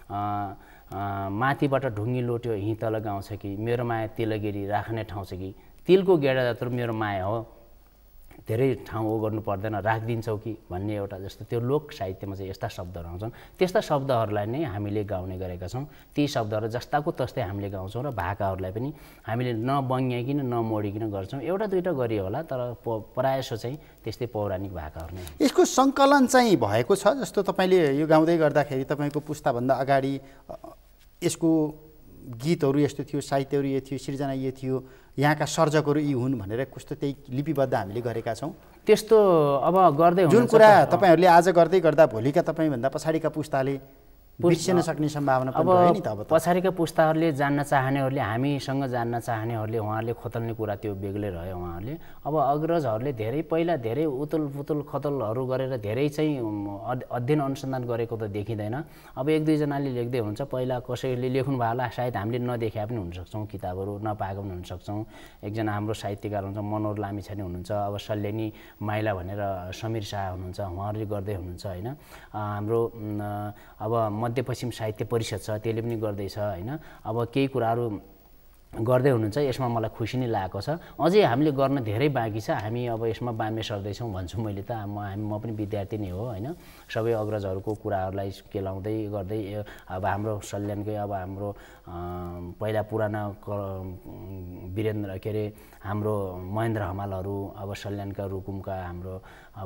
माथिबाट ढुङ्गी लोट्यो हितल गाउँछ कि, मेरो माया तिलगिरी राख्ने ठाउँ छ कि, तिलको गेडा जत्रो मेरो माया हो, धेरै ठाउँ ओ गर्नु पर्दैन राखिदिन्छौ कि भन्ने एउटा जस्तो त्यो लोक साहित्यमा चाहिँ यस्ता शब्दहरू आउँछन्। त्यस्ता शब्दहरूलाई नै हामीले गाउने गरेका छौँ। ती शब्दहरू जस्ताको तस्तै हामीले गाउँछौँ र भाकाहरूलाई पनि हामीले नबङ्ग्याइकन नमोडिकन गर्छौँ। एउटा दुईवटा गरियो होला, तर प्रायःसो चाहिँ त्यस्तै पौराणिक भाकाहरू नै। यसको सङ्कलन चाहिँ भएको छ जस्तो तपाईँले यो गाउँदै गर्दाखेरि तपाईँको पुस्ताभन्दा अगाडि यसको गीतहरू यस्तो थियो, साहित्यहरू यो थियो, सिर्जना यो थियो, यहाँका सर्जकहरू यी हुन् भनेर कस्तो त्यही लिपिबद्ध हामीले गरेका छौँ। त्यस्तो अब गर्दै जुन कुरा तपाईँहरूले आज गर्दै गर्दा भोलिका तपाईँभन्दा पछाडिका पुस्ताले बिर्सिन सक्ने सम्भावना पनि भयो नि त। अब पछाडिका पुस्ताहरूले जान्न चाहनेहरूले, हामीसँग जान्न चाहनेहरूले उहाँहरूले खोतल्ने कुरा त्यो बेग्लै रह्यो उहाँहरूले। अब अग्रजहरूले धेरै पहिला धेरै उतल खतलहरू गरेर धेरै चाहिँ अध्ययन अनुसन्धान गरेको त देखिँदैन। अब एक दुईजनाले लेख्दै हुन्छ, पहिला कसैले लेख्नु भयो होला, सायद हामीले नदेखे पनि हुनसक्छौँ, किताबहरू नपाएको पनि हुनसक्छौँ। एकजना हाम्रो साहित्यकार हुन्छ मनोहर लामिछाने हुनुहुन्छ, अब सल्यानी माइला भनेर समीर शाह हुनुहुन्छ, उहाँहरूले गर्दै हुनुहुन्छ होइन। हाम्रो अब मध्यपश्चिम साहित्य परिषद छ, त्यसले पनि गर्दैछ होइन। अब केही कुराहरू गर्दै हुनुहुन्छ, यसमा मलाई खुसी नै लागेको छ। अझै हामीले गर्न धेरै बाँकी छ। हामी अब यसमा बामे सर्दैछौँ भन्छु मैले त। म पनि विद्यार्थी नै हो होइन। सबै अग्रजहरूको कुराहरूलाई केलाउँदै गर्दै अब हाम्रो सल्यानकै अब हाम्रो पहिला पुराना वीरेन्द्र के अरे हाम्रो महेन्द्र हमालहरू, अब सल्यानका रुकुमका हाम्रो अब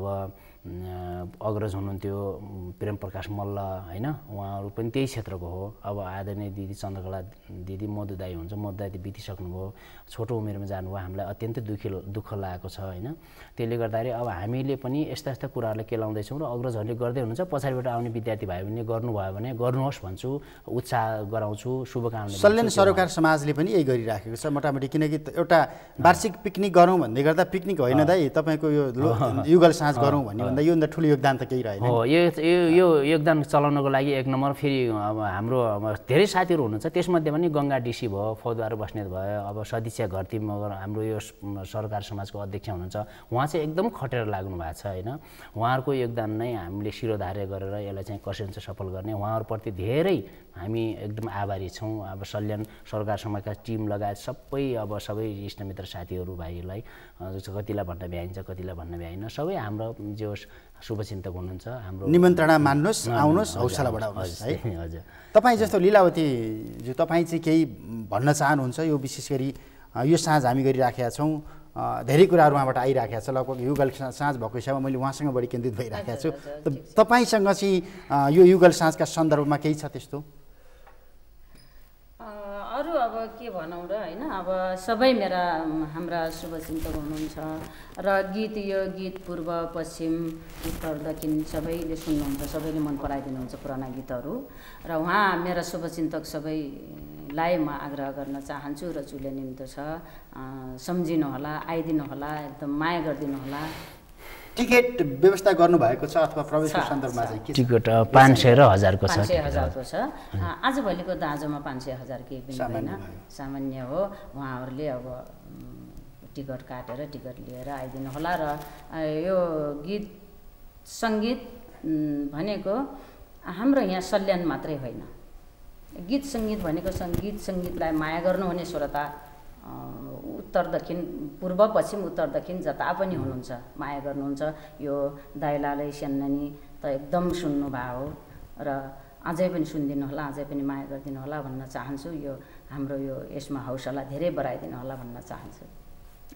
अग्रज हुनुहुन्थ्यो प्रेम प्रकाश मल्ल होइन, उहाँहरू पनि त्यही क्षेत्रको हो। अब आदरणीय दिदी चन्द्रकला दिदी मधु दाई हुन्छ, मधु दाई बितिसक्नुभयो, छोटो उमेरमा जानुभयो, हामीलाई अत्यन्तै दुःख लागेको छ होइन। त्यसले गर्दाखेरि अब हामीले पनि यस्ता कुराहरूलाई केलाउँदैछौँ र अग्रजहरूले गर्दै हुनुहुन्छ। पछाडिबाट आउने विद्यार्थी भाइ बहिनीले गर्नुभयो भने गर्नुहोस् भन्छु, उत्साह गराउँछु, शुभकामना। सल्यान सरोकार समाजले पनि यही गरिराखेको छ मोटामोटी, किनकि एउटा वार्षिक पिकनिक गरौँ भन्दै गर्दा पिकनिक होइन दाइ तपाईँको यो युगल साँझ गरौँ भन्ने भन्दा योभन्दा ठुलो योगदान त केही रहेन हो। यो योगदान चलाउनको लागि एक नम्बर फेरि अब हाम्रो धेरै साथीहरू हुनुहुन्छ, त्यसमध्ये पनि गङ्गा डिसी भयो, फौजदार बस्नेत भयो, अब सदिच्छा घरती मगर हाम्रो यो सरकार समाजको अध्यक्ष हुनुहुन्छ, उहाँ चाहिँ एकदम खटेर लाग्नु भएको छ होइन। उहाँहरूको योगदान नै हामीले शिरोधार्य गरेर यसलाई चाहिँ कसरी चाहिँ सफल गर्ने, उहाँहरूप्रति धेरै हामी एकदम आभारी छौँ। अब सल्यान सरकार समाजका टिम लगायत सबै इष्टमित्र साथीहरू भाइहरूलाई कतिलाई भन्न भ्याइन्छ, कतिलाई भन्न भ्याइन, सबै हाम्रो जो शुभचिन्तक हुनुहुन्छ हाम्रो निमन्त्रणा मान्नुहोस्, आउनुहोस्, हौसला बढाउनुहोस् है। हजुर, तपाईँ जस्तो लीलावती जो तपाईँ चाहिँ केही भन्न चाहनुहुन्छ? यो विशेष गरी यो साँझ हामी गरिराखेका छौँ, धेरै कुराहरू उहाँबाट आइराखेको छ, लगभग युगल साँझ भएको हिसाबमा मैले उहाँसँग बढी केन्द्रित भइराखेको छु। तपाईँसँग चाहिँ यो युगल साँझका सन्दर्भमा केही छ त्यस्तो? अरू अब के भनौँ र होइन। अब सबै हाम्रा शुभचिन्तक हुनुहुन्छ र यो गीत पूर्व पश्चिम उत्तर दक्षिण सबैले सुन्नुहुन्छ, सबैले मन पराइदिनुहुन्छ पुराना गीतहरू। र उहाँ मेरा शुभचिन्तक सबैलाई म आग्रह गर्न चाहन्छु र चुले निम्तो छ, सम्झिनुहोला, आइदिनुहोला, एकदम माया गरिदिनुहोला। टिकट व्यवस्था गर्नुभएको छ अथवा प्रवेशको सन्दर्भमा चाहिँ के छ? टिकट 500 र 1000 को छ। 500 को छ। आजभोलिको दाँजोमा 500 1000 केही पनि होइन, सामान्य हो। उहाँहरूले अब टिकट काटेर टिकट लिएर आइदिनु होला। र यो गीत सङ्गीत भनेको हाम्रो यहाँ सल्यान मात्रै होइन, गीत सङ्गीत भनेको गीत सङ्गीतलाई माया गर्नुहुने श्रोता उत्तर दक्षिण पूर्व पश्चिम उत्तर दक्षिण जता पनि हुनुहुन्छ, माया गर्नुहुन्छ। यो दाइलाले स्यान्नानी त एकदम सुन्नुभयो र अझै पनि सुनिदिनु होला, अझै पनि माया गरिदिनु होला भन्न चाहन्छु। यो हाम्रो यो यसमा हौसला धेरै बढाइदिनु होला भन्न चाहन्छु।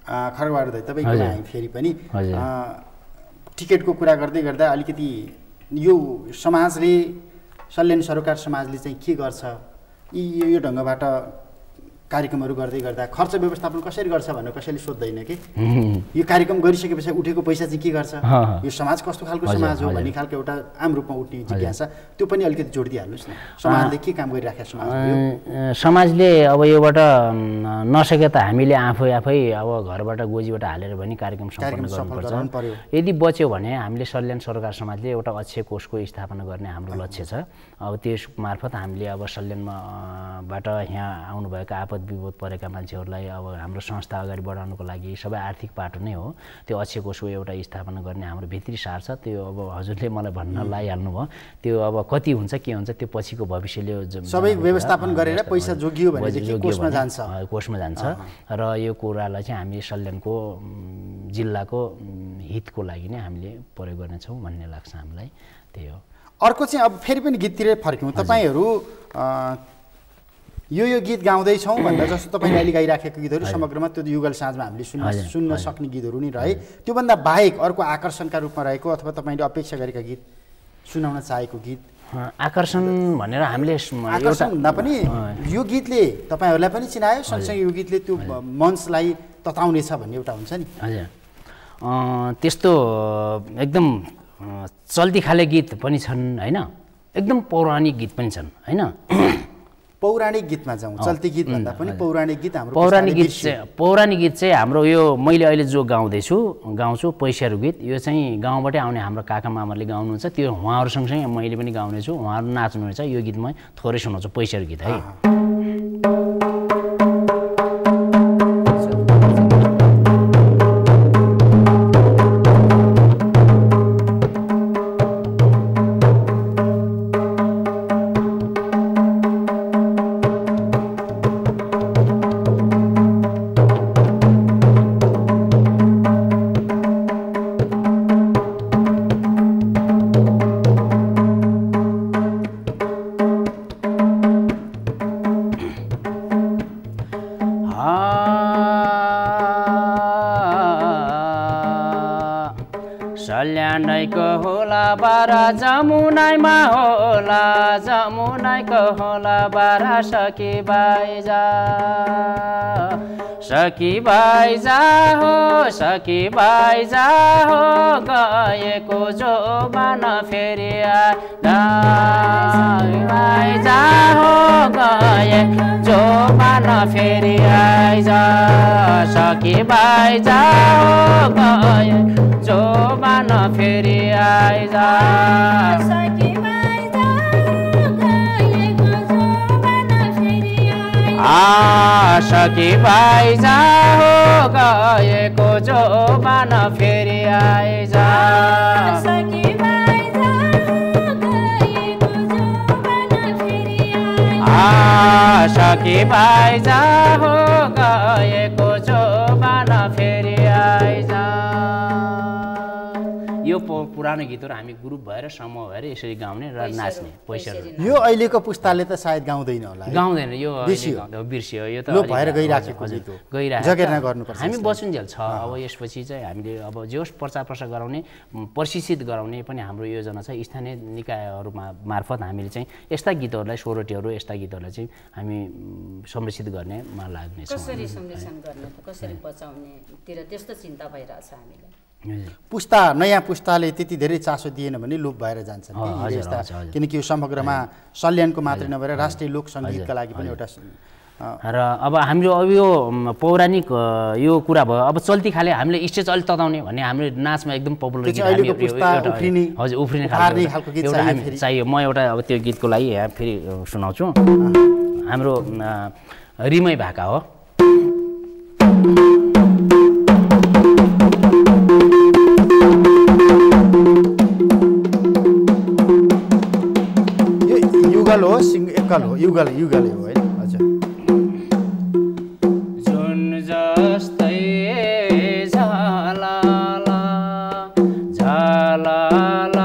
खरबहादुर दाइ, तपाईँको फेरि पनि टिकटको कुरा गर्दै गर्दा अलिकति यो समाजले सल्यान सरोकार समाजले चाहिँ के गर्छ यो ढङ्गबाट कार्यक्रमहरू गर्दै गर्दा खर्च व्यवस्थापन कसरी गर्छ भनेर कसैले सोध्दैन कि यो कार्यक्रम गरिसकेपछि उठेको पैसा चाहिँ के गर्छ यो समाज कस्तो खालको समाज हो भन्ने खालको एउटा आम रूपमा उठ्ने जिज्ञासा त्यो पनि अलिकति जोडिदिइहाल्नुहोस् न समाजले के काम गरिराखेको समाजले अब योबाट नसके त हामीले आफै अब घरबाट गोजीबाट हालेर पनि कार्यक्रम सम्पन्न गर्नुपर्छ यदि बच्यो भने हामीले सल्यान सरोकार समाजले एउटा अक्षय कोषको स्थापना गर्ने हाम्रो लक्ष्य छ अब त्यस मार्फत हामीले अब सल्यानबाट यहाँ आउनुभएका आपद विपद परेका मान्छेहरूलाई अब हाम्रो संस्था अगाडि बढाउनको लागि सबै आर्थिक पाटो नै हो त्यो अक्षय कोषको एउटा स्थापना गर्ने हाम्रो भित्री सार छ त्यो अब हजुरले मलाई भन्न लागिहाल्नु भयो त्यो अब कति हुन्छ के हुन्छ त्यो पछिको भविष्यले सबै व्यवस्थापन गरेर पैसा जोगियो भनेदेखि कोषमा जान्छ र यो कुरालाई चाहिँ हामी सल्यानको जिल्लाको हितको लागि नै हामीले प्रयोग गर्नेछौँ भन्ने लाग्छ हामीलाई त्यही हो अर्को चाहिँ अब फेरि पनि गीततिरै फर्क्यौँ तपाईँहरू यो गीत गाउँदैछौँ भन्दा जस्तो तपाईँले अहिले गाइराखेको गीतहरू समग्रमा त्यो युगल साँझमा हामीले सुन्न सक्ने गीतहरू नै रहे त्योभन्दा बाहेक अर्को आकर्षणका रूपमा रहेको अथवा तपाईँले अपेक्षा गरेका गीत सुनाउन चाहेको गीत आकर्षण भनेर हामीले आकर्षण भन्दा पनि यो गीतले तपाईँहरूलाई पनि चिनायो सँगसँगै यो गीतले त्यो मञ्चलाई तताउनेछ भन्ने एउटा हुन्छ नि हजुर त्यस्तो एकदम चल्ती खाले गीत पनि छन् होइन एकदम पौराणिक गीत पनि छन् होइन पौराणिक गीतमा जाउँ चल्ती गीत भन्दा पनि पौराणिक गीत हाम्रो पौराणिक गीत चाहिँ हाम्रो यो मैले अहिले जो गाउँछु पैसाहरू गीत यो चाहिँ गाउँबाटै आउने हाम्रो काका मामाहरूले गाउनुहुन्छ त्यो उहाँहरू सँगसँगै मैले पनि गाउनेछु उहाँहरू नाच्नुहुनेछ यो गीत म थोरै सुनाउँछु पैसाहरू गीत है सल्यानैको होला बारा जमुनाइमा होला जमुनाइको होला बारा सखी बाइजा हो गएको जो बन फेरि आइजा हो गए जो बन फेरि आइजा सखी बाइजा हो गए जो बन फेरि आइजा सखी बाइजा हो गएको जो बन फेरि आइजा सखी बाइजा हो गएको जो बन फेरि आइजा यो पुरानो गीतहरू हामी ग्रुप भएर समूह भएर यसरी गाउने र नाच्ने पैसाहरू यो अहिलेको पुस्ताले त सायद गाउँदैन होला गाउँदैन यो बिर्सियो यो त भएर गइराखेको जगेर्ना गर्नुपर्छ हामी बसुन्जेल छ अब यसपछि चाहिँ हामीले अब जोस प्रचार प्रसार गराउने प्रशिक्षित गराउने पनि हाम्रो योजना छ स्थानीय निकायहरूमा मार्फत हामीले चाहिँ यस्ता गीतहरूलाई सोरठीहरू यस्ता गीतहरूलाई चाहिँ हामी संरक्षित गर्नेमा लाग्नेछौँ कसरी संरक्षण गर्ने कसरी बचाउनेतिर त्यस्तो चिन्ता भइरहेछ हामीलाई नयाँ पुस्ताले त्यति धेरै चासो दिएन भने लोप भएर जान्छन् किनकि यो समग्रमा सल्यानको मात्रै नभएर राष्ट्रिय लोक सङ्गीतका लागि पनि एउटा र अब हाम्रो अब यो पौराणिक यो कुरा भयो अब चल्ती खाले हामीले स्टेज अलिक तताउने भन्ने हाम्रो नाचमा एकदम पपुलर गीत हजुर उफ्रिने खालको गीत चाहियो म एउटा अब त्यो गीतको लागि यहाँ फेरि सुनाउँछु हाम्रो रिमै भाका हो युगल हो एकल हो युगल हो है हजुर जुन जस्तै झलाला झलाला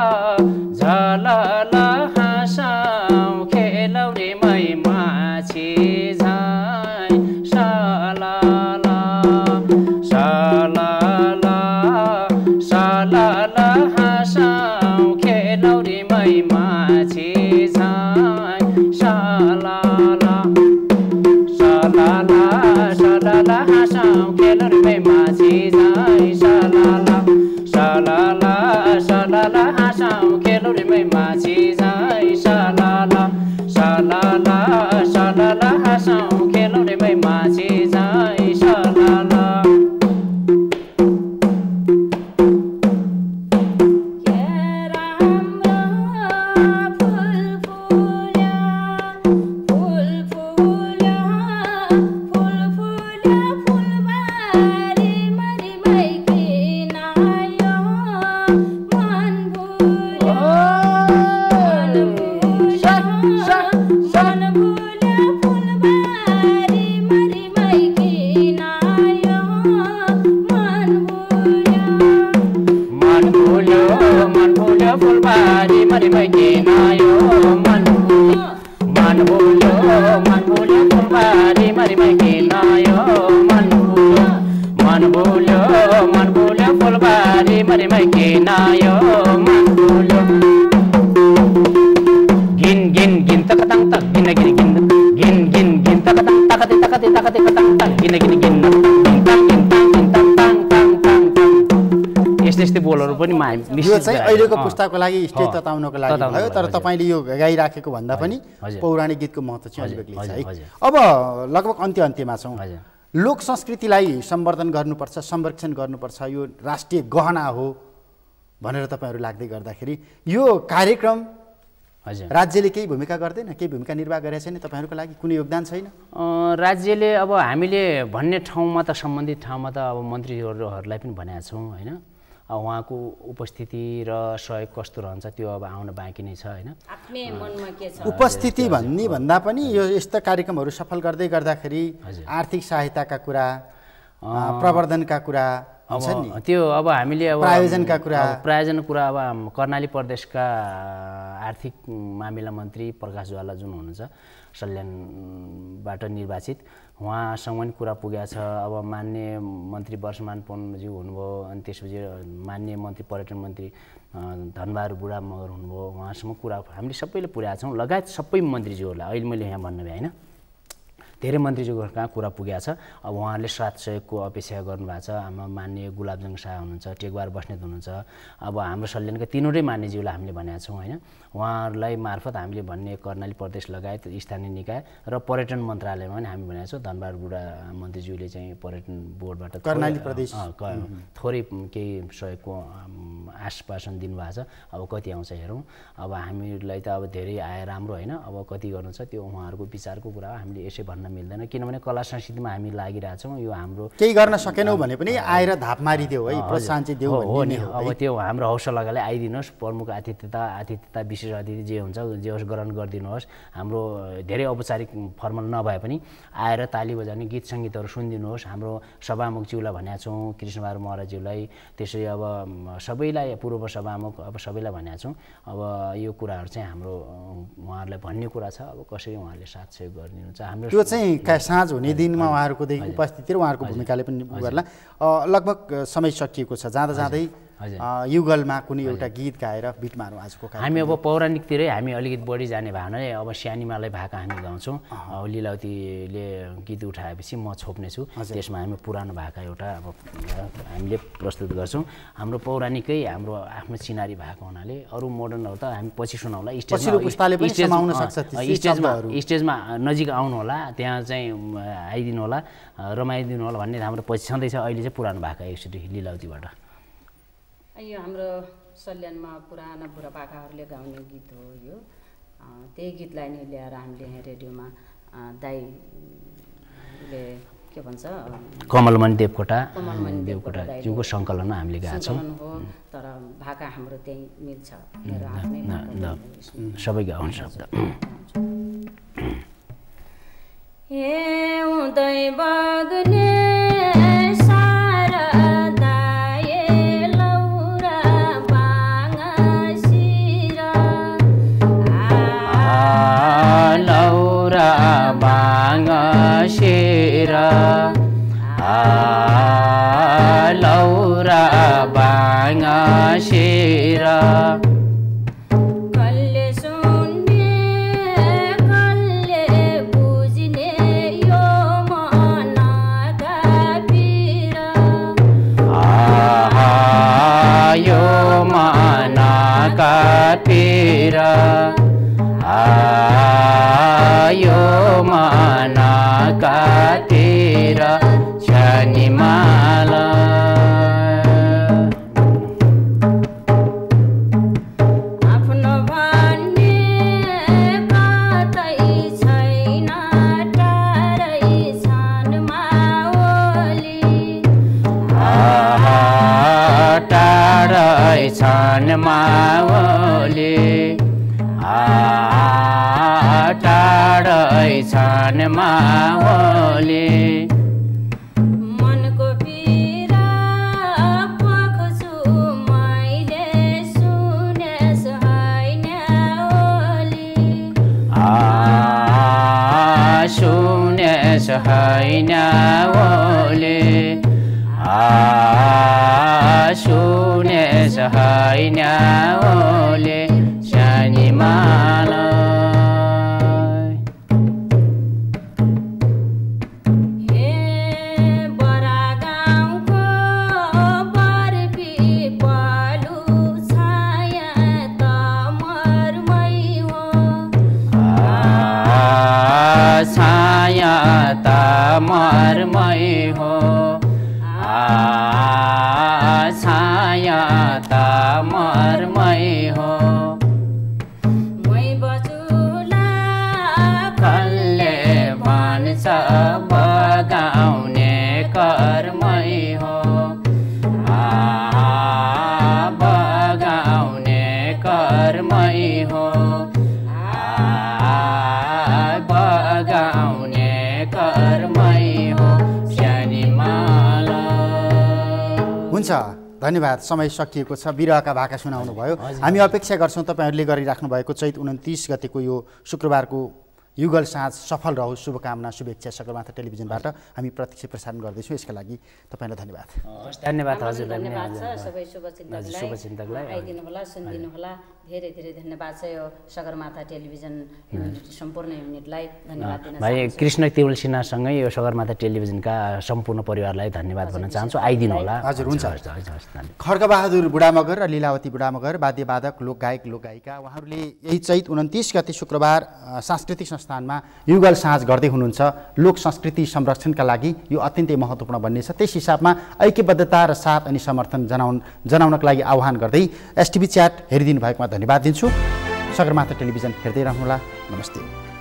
झलाला हाँसाउ खेलौ रे मै माछी झाइ सलाला सलाला सलाला हाँसाउ खेल यस्तै बोलहरू पनि यो चाहिँ अहिलेको पुस्ताको लागि स्टेज तताउनको लागि भयो, तर तपाईँले यो गाइराखेको भन्दा पनि पौराणिक गीतको महत्त्व चाहिँ अलि बेग्लै छ है। अब लगभग अन्त्यमा छौँ। लोक संस्कृतिलाई सम्वर्धन गर्नुपर्छ, संरक्षण गर्नुपर्छ, यो राष्ट्रिय गहना हो भनेर तपाईँहरू लाग्दै गर्दाखेरि यो कार्यक्रम राज्यले केही भूमिका गर्दैन, केही भूमिका निर्वाह गरेको छैन, तपाईँहरूको लागि कुनै योगदान छैन? राज्यले अब हामीले भन्ने ठाउँमा त सम्बन्धित ठाउँमा त अब मन्त्रीहरूलाई पनि भनेका छौँ होइन। उहाँको उपस्थिति र सहयोग कस्तो रहन्छ त्यो अब आउन बाँकी नै छ होइन। आफ्नै मनमा के छ उपस्थिति भन्ने भन्दा पनि यो यस्ता कार्यक्रमहरू सफल गर्दै गर्दाखेरि आर्थिक सहायताका कुरा, प्रवर्धनका कुरा हुन्छ नि, त्यो अब हामीले अब प्रायोजनका कुरा अब कर्णाली प्रदेशका आर्थिक मामिला मन्त्री प्रकाश ज्वाला जुन हुनुहुन्छ सल्यानबाट निर्वाचित, उहाँसँग पनि कुरा पुगेको छ। अब मान्य मन्त्री वर्षमान पौडेलज्यू हुनुभयो, अनि त्यसपछि मान्य मन्त्री पर्यटन मन्त्री धनबहादुर बुढा मगर हुनुभयो, उहाँसँग कुरा हामीले सबैले पुर्याएको छौँ, लगायत सबै मन्त्रीज्यूहरूलाई। अहिले मैले यहाँ भन्नु भएँ होइन, धेरै मन्त्रीज्यूको कहाँ कुरा पुगेको छ। अब उहाँहरूले साथ सहयोगको अपेक्षा गर्नुभएको छ। हाम्रो मान्य गुलाबजङ शाह हुनुहुन्छ, टेकबहादुर बस्नेत हुनुहुन्छ, अब हाम्रो सल्यानका तीनवटै मान्यज्यूलाई हामीले भनेका छौँ होइन। उहाँहरूलाई मार्फत हामीले भन्ने कर्णाली प्रदेश लगायत स्थानीय निकाय र पर्यटन मन्त्रालयमा पनि हामी भनेका छौँ। धनबहादुर बुढा मन्त्रीज्यूले चाहिँ पर्यटन बोर्डबाट कर्णाली प्रदेश थोरै केही सहयोगको आश्वासन दिनुभएको छ। अब कति आउँछ हेरौँ। अब हामीलाई त अब धेरै आए राम्रो होइन, अब कति गर्नु छ त्यो उहाँहरूको विचारको कुरा हो, हामीले यसै भन्न मिल्दैन। किनभने कला संस्कृतिमा हामी लागिरहेछौँ, यो हाम्रो केही गर्न सकेनौँ भने पनि आएर धाप मारिदेऊ है, प्रोत्साहन चाहिँ देऊ भन्ने हो। अब त्यो हाम्रो हौसलाले आइदिनुहोस्, प्रमुख आतिथ्यता विशेष अतिथि जे हुन्छ जे होस् ग्रहण गरिदिनुहोस्। हाम्रो धेरै औपचारिक फर्मल नभए पनि आएर ताली बजाउने गीत सङ्गीतहरू सुनिदिनुहोस्। हाम्रो सभामुखज्यूलाई भनेका छौँ, कृष्णबहादुर महराज्यूलाई, त्यसरी अब सबैलाई पूर्व सभामुख अब सबैलाई भनेका छौँ। अब यो कुराहरू चाहिँ हाम्रो उहाँहरूलाई भन्ने कुरा छ। अब कसरी उहाँहरूले साथ सहयोग गरिदिनुहुन्छ हाम्रो त्यो चाहिँ साँझ हुने दिनमा उहाँहरूको उपस्थिति र उहाँहरूको भूमिकाले पनि गर्ला। लगभग समय सकिएको छ, जाँदा जाँदै युगलमा कुनै एउटा गीत गाएर बिट मारौँ आजको। हामी अब पौराणिकतिरै हामी अलिकति बढी जाने भए भने अब सानीमालाई भाका हामी गाउँछौँ। लीलावतीले गीत उठाएपछि म छोप्नेछु, त्यसमा हामी पुरानो भाका एउटा अब हामीले प्रस्तुत गर्छौँ। हाम्रो पौराणिकै हाम्रो आफ्नो चिनारी भएको हुनाले अरू मोडर्नहरू त हामी पछि सुनाउँला। स्टेजमा नजिक आउनु होला, त्यहाँ चाहिँ आइदिनु होला, रमाइदिनु होला भन्ने हाम्रो पछि छँदैछ। अहिले चाहिँ पुरानो भाका एकचोटि लीलावतीबाट। यो हाम्रो सल्यानमा पुराना बुढापाकाहरूले गाउने गीत हो यो। त्यही गीतलाई नै ल्याएर हामीले यहाँ रेडियोमा दाइले के भन्छ कमलमणि देवकोटाज्यूको सङ्कलनमा हामीले गाएको छौँ। तर भाका हाम्रो त्यही मिल्छ, मेरो आफ्नै सबै गाउँ शब्द उदय बग्ने शेरा लौरा बाङ्गा शेरा कल्ले सुन्ने कल्ले बुझ्ने यो मनका पिरा यो मनका पिरा यो मनका तेरा शनिमाला आफ्नो भन्ने कतै छैन, टाढै छन् माओली टाढै छन् माओली टाढै छन् माओली मनको पीरा पोख्छु मैले सुनेस होइन ओली सुनेस होइन ओली सुनेस होइन ओली शनिमाला हे मर्मै हो छाया त मर्मै हो मै बजुला कसले भन्छ बगाउने कर्मै हो बगाउने कर्मै हो बगाउने कर्मै हो सानी माला। हुन्छ, धन्यवाद। समय सकिएको छ। विरहका भाका सुनाउनु भयो। हामी अपेक्षा गर्छौँ तपाईँहरूले गरिराख्नु भएको चैत 29 गतेको यो शुक्रबारको युगल साँझ सफल रहोस्। शुभकामना, शुभेच्छा सगरमाथा टेलिभिजनबाट हामी प्रत्यक्ष प्रसारण गर्दैछौँ। यसका लागि तपाईँलाई धन्यवाद। धन्यवाद हजुरलाई पनि। धन्यवाद छ सबै शुभचिन्तकलाई आइदिनु होला, सुनिदिनु होला। धेरै धेरै धन्यवाद छ यो सगरमाथा टेलिभिजन सम्पूर्ण युनिटलाई धन्यवाद दिन भाइ कृष्ण तिरुल सिन्हासँगै यो सगरमाथा टेलिभिजनका सम्पूर्ण परिवारलाई धन्यवाद भन्न चाहन्छु। आइदिनु होला। हजुर, हुन्छ। खड्गबहादुर बुढामगर र लीलावती बुढामगर वाद्यवादक, लोकगायक, लोकगायिका, उहाँहरूले यही चैत 29 गते शुक्रबार सांस्कृतिक संस्थानमा युगल साँझ गर्दै हुनुहुन्छ। लोक संस्कृति संरक्षणका लागि यो अत्यन्तै महत्त्वपूर्ण बन्नेछ। त्यस हिसाबमा ऐक्यबद्धता र साथ अनि समर्थन जनाउनका लागि आह्वान गर्दै एसटिभी च्याट हेरिदिनु भएकोमा धन्यवाद दिन्छु। सगरमाथा टेलिभिजन हेर्दै रहनुहोला। नमस्ते।